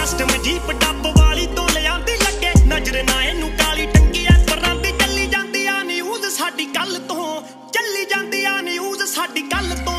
custom jeep dub वाली तो ले आंदी लगे नजर ना इनू काली टंगी ऐ परां दी चली जांदी आ न्यूज़ साडी कल तो चली जांदी आ न्यूज़ साडी कल तो